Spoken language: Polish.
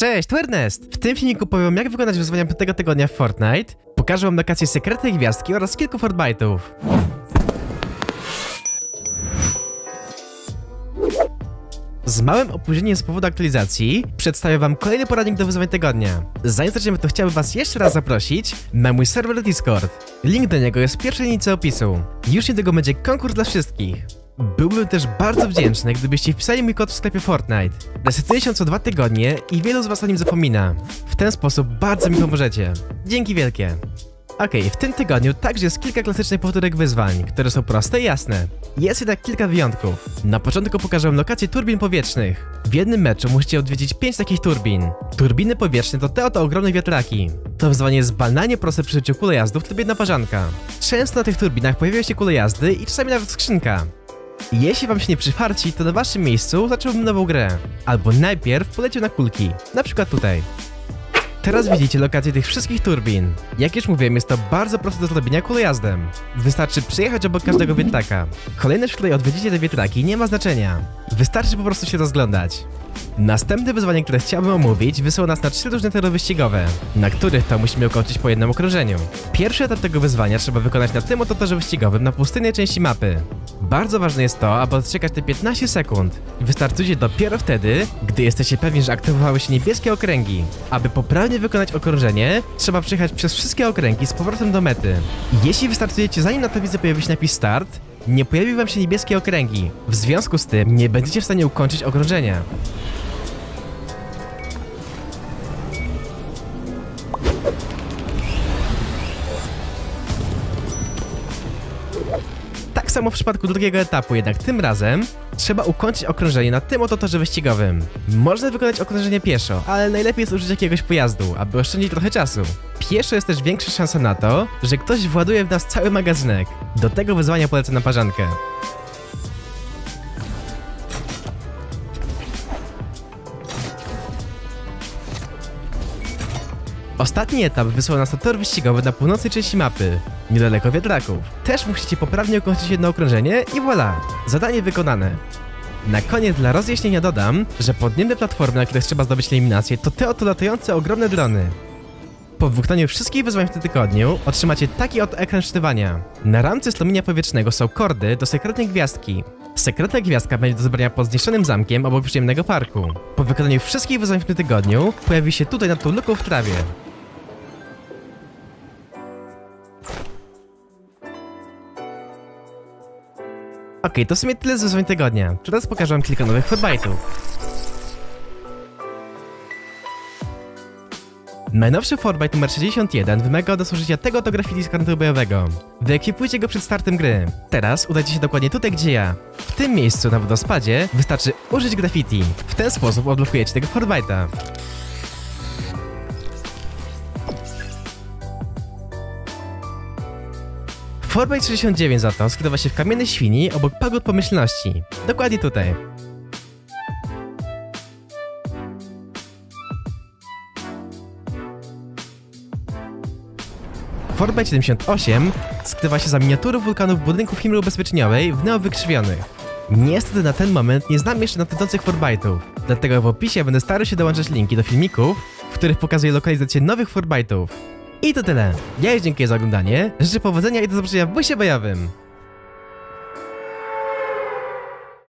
Cześć, tu Ernest! W tym filmiku powiem, jak wykonać wyzwania 5 tygodnia w Fortnite, pokażę wam lokacje sekretnej gwiazdki oraz kilku Fortbyte'ów. Z małym opóźnieniem z powodu aktualizacji przedstawię wam kolejny poradnik do wyzwań tygodnia. Zanim zaczniemy, to chciałbym was jeszcze raz zaprosić na mój serwer Discord. Link do niego jest w pierwszej linijce opisu. Już niedługo będzie konkurs dla wszystkich. Byłbym też bardzo wdzięczny, gdybyście wpisali mój kod w sklepie Fortnite. Resetuje się co 2 tygodnie i wielu z was o nim zapomina. W ten sposób bardzo mi pomożecie. Dzięki wielkie. Okej, w tym tygodniu także jest kilka klasycznych powtórek wyzwań, które są proste i jasne. Jest jednak kilka wyjątków. Na początku pokażę wam lokację turbin powietrznych. W jednym meczu musicie odwiedzić 5 takich turbin. Turbiny powietrzne to te oto ogromne wiatraki. To wyzwanie jest banalnie proste przy użyciu kulojazdów w trybie naparzanka. Często na tych turbinach pojawiają się kulojazdy i czasami nawet skrzynka. Jeśli wam się nie przyfarci, to na waszym miejscu zacząłbym nową grę. Albo najpierw poleciał na kulki, na przykład tutaj. Teraz widzicie lokację tych wszystkich turbin. Jak już mówiłem, jest to bardzo proste do zrobienia kulojazdem. Wystarczy przejechać obok każdego wietraka. Kolejność, w której odwiedzicie te wietraki, nie ma znaczenia. Wystarczy po prostu się rozglądać. Następne wyzwanie, które chciałbym omówić, wysyła nas na 3 różne tory wyścigowe, na których to musimy ukończyć po jednym okrążeniu. Pierwszy etap tego wyzwania trzeba wykonać na tym oto torze wyścigowym na pustynnej części mapy. Bardzo ważne jest to, aby odczekać te 15 sekund. Wystartujcie dopiero wtedy, gdy jesteście pewni, że aktywowały się niebieskie okręgi. Aby poprawnie wykonać okrążenie, trzeba przejechać przez wszystkie okręgi z powrotem do mety. Jeśli wystartujecie zanim na tablicy pojawi się napis start, nie pojawi wam się niebieskie okręgi. W związku z tym nie będziecie w stanie ukończyć okrążenia. Tak samo w przypadku drugiego etapu, jednak tym razem trzeba ukończyć okrążenie na tym oto torze wyścigowym. Można wykonać okrążenie pieszo, ale najlepiej jest użyć jakiegoś pojazdu, aby oszczędzić trochę czasu. Pieszo jest też większa szansa na to, że ktoś właduje w nas cały magazynek. Do tego wyzwania polecę naparzankę. Ostatni etap wysłał nas na tor wyścigowy na północnej części mapy, niedaleko wiatraków. Też musicie poprawnie ukończyć jedno okrążenie i voilà! Zadanie wykonane. Na koniec dla rozjaśnienia dodam, że podniebne platformy, na których trzeba zdobyć eliminację, to te oto latające ogromne drony. Po wykonaniu wszystkich wyzwań w tym tygodniu otrzymacie taki oto ekran sztywania. Na ramce strumienia powietrznego są kordy do sekretnej gwiazdki. Sekretna gwiazdka będzie do zebrania pod zniszczonym zamkiem obok przyjemnego parku. Po wykonaniu wszystkich wyzwań w tym tygodniu pojawi się tutaj nad tą luką w trawie. Okej, to w sumie tyle z wyzwań tygodnia. Teraz pokażę wam kilka nowych Fortbyte'ów. Najnowszy Fortbyte numer 61 wymaga od nas użycia tego oto graffiti z karnetu bojowego. Wyekipujcie go przed startem gry. Teraz udajcie się dokładnie tutaj, gdzie ja. W tym miejscu na wodospadzie wystarczy użyć graffiti. W ten sposób odblokujecie tego Fortbyte'a. Fortbyte 69 za to skrywa się w kamiennej świni obok pagód pomyślności. Dokładnie tutaj. Fortbyte 78 skrywa się za miniatury wulkanów budynków firmy ubezpieczeniowej w neowykrzywionych. Niestety na ten moment nie znam jeszcze nadchodzących Fortbyte'ów, dlatego w opisie będę starał się dołączać linki do filmików, w których pokazuję lokalizację nowych Fortbyte'ów. I to tyle. Ja już dziękuję za oglądanie, życzę powodzenia i do zobaczenia w busie bojowym.